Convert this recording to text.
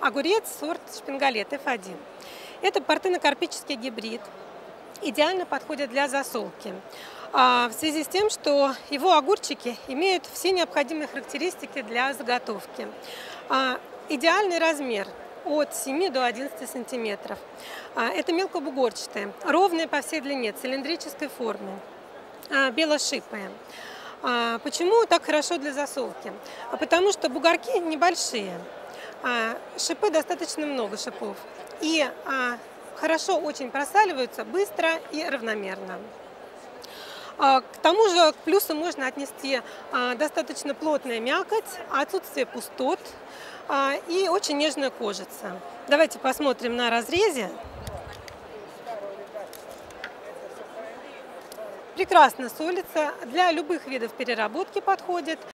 огурец сорт шпингалет F1. Это партенокарпический гибрид. Идеально подходит для засолки. В связи с тем, что его огурчики имеют все необходимые характеристики для заготовки. Идеальный размер от 7 до 11 сантиметров. Это мелкобугорчатые, ровные по всей длине, цилиндрической формы, белошипые. Почему так хорошо для засолки? Потому что бугорки небольшие, шипы достаточно много шипов и хорошо очень просаливаются быстро и равномерно. К тому же к плюсу можно отнести достаточно плотная мякоть, отсутствие пустот и очень нежная кожица. Давайте посмотрим на разрезе. Прекрасно солится, для любых видов переработки подходит.